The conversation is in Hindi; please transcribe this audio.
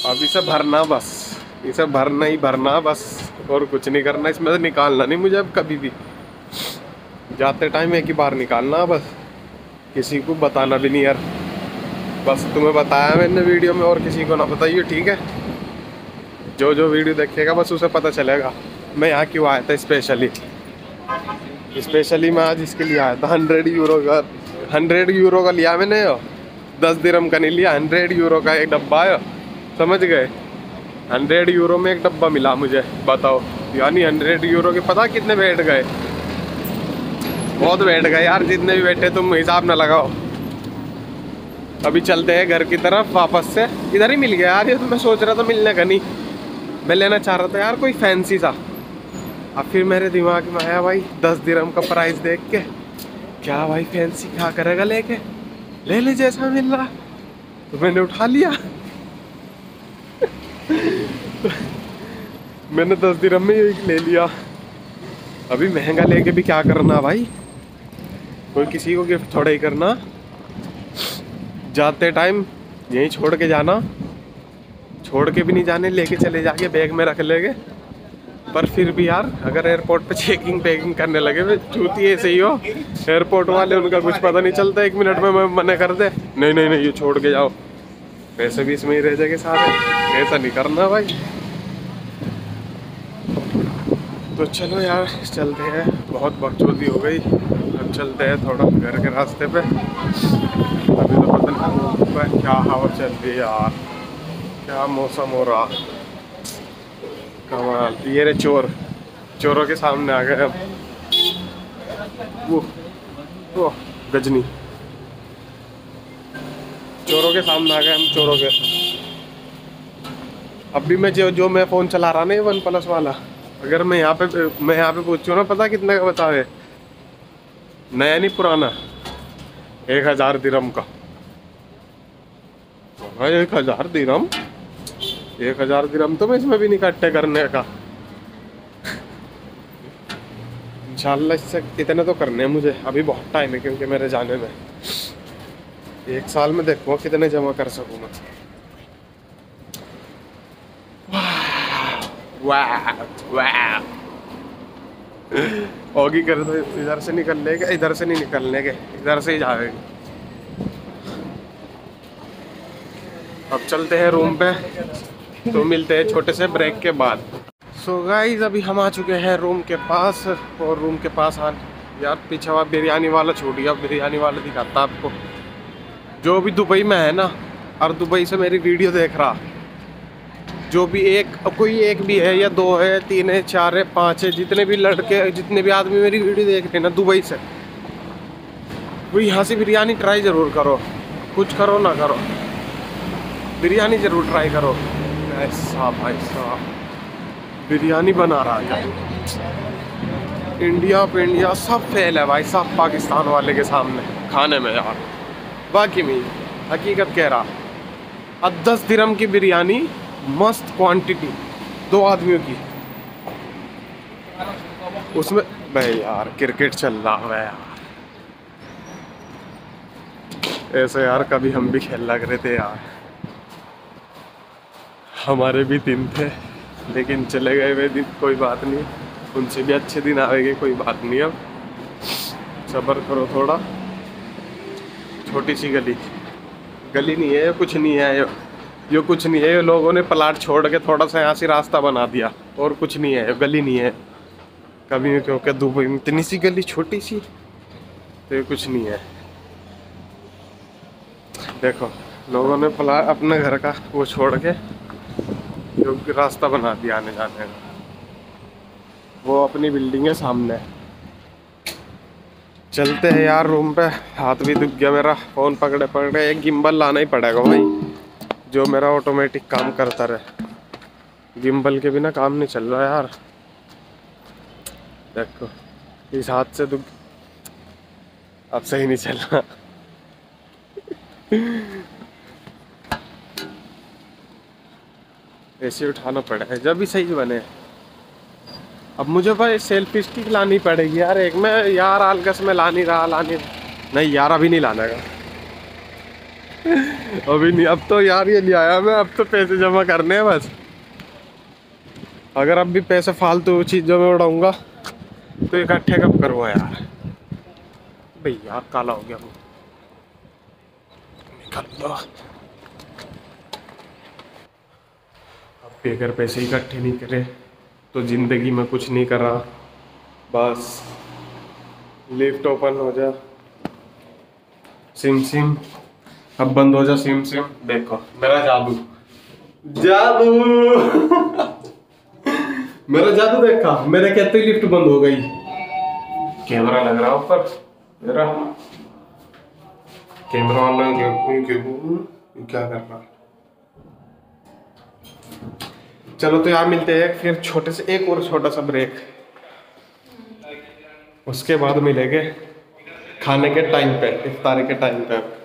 अब इसे भरना बस, इसे भरना ही भरना बस, और कुछ नहीं करना इसमें से, निकालना नहीं मुझे अब कभी भी। जाते टाइम एक ही बार निकालना बस, किसी को बताना भी नहीं यार, बस तुम्हें बताया मैंने वीडियो में, और किसी को ना बताइए, ठीक है। जो जो वीडियो देखेगा बस उसे पता चलेगा मैं यहाँ क्यों आया था स्पेशली। मैं आज इसके लिए आया था, 100 यूरो का लिया मैंने, 10 दिरहम का नहीं लिया, 100 यूरो का एक डब्बा है, समझ गए। 100 यूरो में एक डब्बा मिला मुझे, बताओ। यानी 100 यूरो के पता कितने बैठ गए, बहुत बैठ गए यार, जितने भी बैठे तुम हिसाब ना लगाओ। अभी चलते हैं घर की तरफ वापस से, इधर ही मिल गया यार ये तो, मैं सोच रहा था मिलने का नहीं, मैं लेना चाह रहा था यार कोई फैंसी सा। अब फिर मेरे दिमाग में आया भाई 10 दिरहम का प्राइस देख के, क्या भाई फैंसी क्या करेगा लेके, ले ले जैसा मिल रहा, तो मैंने उठा लिया। मैंने 10 दिरहम में यही ले लिया। अभी महंगा लेके भी क्या करना भाई, कोई किसी को गिफ्ट थोड़ा ही करना, जाते टाइम यहीं छोड़ के जाना, छोड़ के भी नहीं जाने, लेके चले जाके बैग में रख लेंगे। पर फिर भी यार अगर एयरपोर्ट पे चेकिंग पेकिंग करने लगे, चूती ऐसे ही हो एयरपोर्ट वाले, उनका कुछ पता नहीं चलता, 1 मिनट में मैं मना कर दे, नहीं नहीं नहीं ये छोड़ के जाओ, पैसे भी इसमें ही रह जाएंगे सारे, ऐसा नहीं करना भाई। तो चलो यार चलते हैं, बहुत बकचोदी हो गई, अब चलते हैं थोड़ा घर के रास्ते पे। अभी तो पता नहीं क्या हवा चल रही है यार, क्या मौसम हो रहा, कमाल। ये रे चोर, चोरों के सामने आ गए अब, वो गजनी, चोरों के सामने आ गए हम, चोरों के। अभी मैं जो मैं फ़ोन चला रहा ना, वन प्लस वाला, अगर मैं यहाँ पे पूछूँ ना, पता कितने का बतावे, नया नहीं पुराना, 1000 दिरहम का। 1000 दिरहम, 1000 दिरहम तो मैं इसमें भी नहीं इकट्ठे करने का। इंशाल्लाह इससे इतने तो करने हैं मुझे, अभी बहुत टाइम है क्योंकि मेरे जाने में, 1 साल में देखूँगा कितने जमा कर सकूँ मैं। वाह वाह, होगी कर दो, इधर से निकलने के, इधर से नहीं निकलने के, इधर से ही जाएगी। अब चलते हैं रूम पे, तो मिलते हैं छोटे से ब्रेक के बाद। सो गाइस अभी हम आ चुके हैं रूम के पास, और रूम के पास यार पीछे वहाँ बिरयानी वाला छूट गया, बिरयानी वाला दिखाता आपको, जो भी दुबई में है ना, और दुबई से मेरी वीडियो देख रहा, जो भी कोई एक भी है या 2 है, 3 है, 4 है, 5 है, जितने भी लड़के, जितने भी आदमी मेरी वीडियो देख रहे हैं ना दुबई से, वो यहाँ से बिरयानी ट्राई ज़रूर करो, कुछ करो ना करो, बिरयानी ज़रूर ट्राई करो। ऐसा भाई साहब बिरयानी बना रहा है, इंडिया सब फेल है भाई साहब पाकिस्तान वाले के सामने खाने में यार, बाकी में हकीकत कह रहा। अब 10 दिरहम की बिरयानी, मस्त क्वांटिटी, 2 आदमियों की, उसमें भाई यार क्रिकेट चल रहा है यार, ऐसे यार कभी हम भी खेल लग रहे थे यार, हमारे भी दिन थे लेकिन चले गए वे दिन, कोई बात नहीं, उनसे भी अच्छे दिन आएंगे, कोई बात नहीं। अब सब्र करो थोड़ा, छोटी सी गली नहीं है, कुछ नहीं है ये कुछ नहीं है, ये लोगों ने प्लाट छोड़ के थोड़ा सा यहाँ से रास्ता बना दिया, और कुछ नहीं है, गली नहीं है कभी, क्योंकि दुबई में इतनी सी गली छोटी सी, तो ये कुछ नहीं है। देखो लोगों ने प्लाट अपने घर का वो छोड़ के जो रास्ता बना दिया आने जाने का, वो अपनी बिल्डिंग है सामने। चलते हैं यार रूम पे, हाथ भी दुख गया मेरा, फ़ोन पकड़े पकड़े, एक गिम्बल लाना ही पड़ेगा भाई, जो मेरा ऑटोमेटिक काम करता रहे, गिम्बल के बिना काम नहीं चल रहा यार। देखो इस हाथ से दुख, अब सही नहीं चल रहा। ऐसे उठाना पड़ेगा जब भी सही बने। अब मुझे भाई सेल्फी स्टिक लानी पड़ेगी यार एक, मैं यार आलकस में ला नहीं रहा, नहीं यार अभी नहीं लाना का। अभी नहीं, अब तो यार ये ले आया मैं, अब तो पैसे जमा करने हैं बस। अगर अब भी पैसे फालतू चीज़ों में उड़ाऊंगा तो इकट्ठे कब करूँगा यार। भाई यार काला हो गया वो, निकाल दो। अब अगर पैसे इकट्ठे नहीं करे तो ज़िंदगी में कुछ नहीं कर रहा। बस लिफ्ट ओपन हो जा, सिम सिम अब बंद हो जा, सिम सिम। देखो मेरा जादू, जादू मेरा जादू देखा, मेरे कहते ही लिफ्ट बंद हो गई। कैमरा लग रहा ऊपर मेरा, कैमरा ऑन क्या करना। चलो तो यार मिलते हैं फिर छोटे से, एक और छोटा सा ब्रेक, उसके बाद मिलेंगे खाने के टाइम पे, इफ्तारी के टाइम पे।